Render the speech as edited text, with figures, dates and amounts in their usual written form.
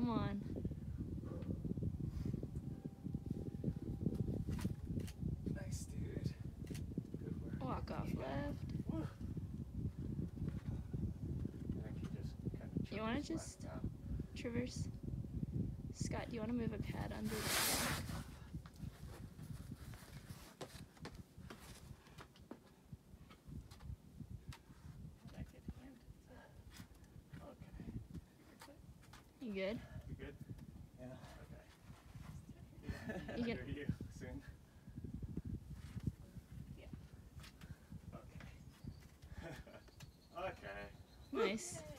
Come on. Nice, dude. Good work. Walk off left. Woo. I think he just kind of You want to just traverse? Scott, do you want to move a pad under the block? You good? You good? Yeah. Okay. You Under can. you soon. Yeah. Okay. Okay. Nice.